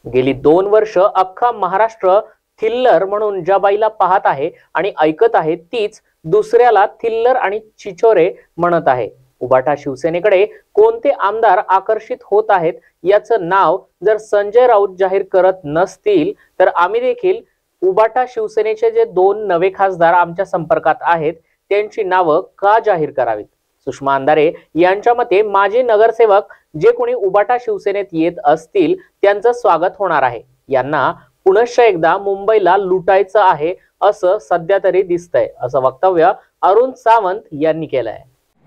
गेली 2 वर्ष अख्खा महाराष्ट्र थिल्लर म्हणून ज्या बाईला पाहत आहे आणि ऐकत आहे तीच दुसऱ्याला थिल्लर आणि छिछोरे म्हणत आहे। उबाटा शिवसेनेकडे कोणते आमदार आकर्षित होत आहेत याचं नाव जर संजय राऊत जाहीर करत नसतील तर आम्ही देखील उबाटा शिवसेनेचे जे 2 नवे खासदार आमच्या संपर्कात आहेत त्यांची नावं का जाहीर करावीत। सुषमा अंधारे यांच्या मते माजी नगरसेवक जे कोणी उबाटा शिवसेनेत येत असतील त्यांचं स्वागत होणार आहे। यांना पुनश्च एकदा मुंबईला लुटायचं आहे असं सध्या तरी दिसतंय, असं वक्तव्य अरुण सावंत यांनी केलंय।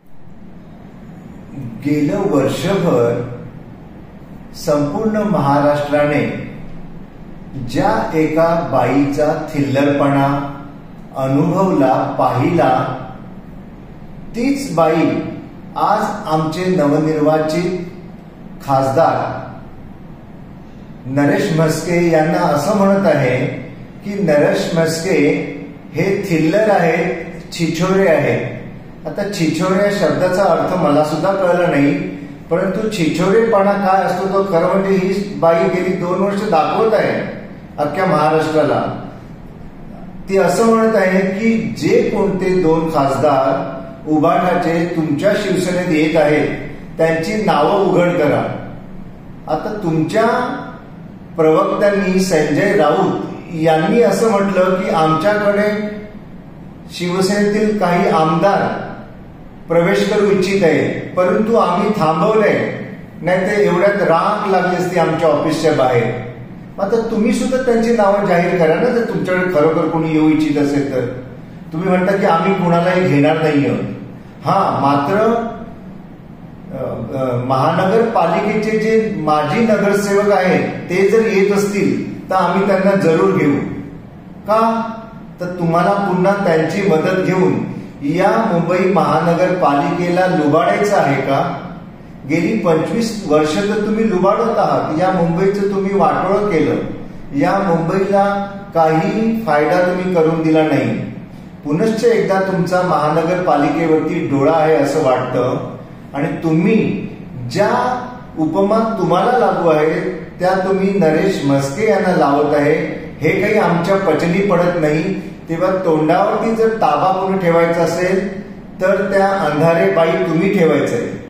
गेलं वर्षभर संपूर्ण महाराष्ट्राने ज्या एका बाईचा थिल्लरपणा अनुभवला पाहिला तीच बाई आज आमचे नवनिर्वाचित खासदार नरेश म्हस्के यांना असं म्हणत आहे की नरेश म्हस्के हे थिल्लर आहेत, छिछोरे आहेत। आता छिछोरे या शब्दाचा अर्थ मला सुद्धा कळला नाही, परंतु छिछोरेपणा काय असतो तो खरं म्हणजे ही बाई गेली 2 वर्ष दाखवत आहे अख्ख्या महाराष्ट्राला। ती असं म्हणत आहे की जे कोणते 2 खासदार उबाटाचे तुमच्या शिवसेनेत येत आहेत त्यांची नावं उघड करा। आता तुमच्या प्रवक्त्यांनी संजय राऊत यांनी असं म्हटलं की आमच्याकडे शिवसेनेतील काही आमदार प्रवेश करू इच्छित आहेत, परंतु आम्ही थांबवलंय, नाही तर एवढ्यात राग लागली असती आमच्या ऑफिसच्या बाहेर। आता तुम्ही सुद्धा त्यांची नावं जाहीर करा ना, जर तुमच्याकडे खरोखर कोणी येऊ इच्छित असेल तर। तुम्ही म्हणता की आम्ही कुणालाही घेणार नाही आहोत। मात्र महानगरपालिकेचे जे माजी नगरसेवक आहेत ते जर येत असतील तर आम्ही त्यांना जरूर घेऊ। का तर तुम्हाला पुन्हा त्यांची मदत घेऊन या मुंबई महानगरपालिकेला लुबाडायचं आहे का? गेली 25 वर्ष तर तुम्ही लुबाडत आहात। या मुंबईचं तुम्ही वाटोळं केलं, या मुंबईला काही फायदा तुम्ही करून दिला नाही। पुनश्च एकदा तुमचा महानगरपालिकेवरती डोळा आहे असं वाटतं आणि तुम्ही ज्या उपमा तुम्हाला लागू आहे त्या तुम्ही नरेश म्हस्के यांना लावत आहे, हे काही आमच्या पचनी पडत नाही। तेव्हा तोंडावरती जर ताबा कोणी ठेवायचा असेल तर त्या अंधारे बाई तुम्ही ठेवायचंय।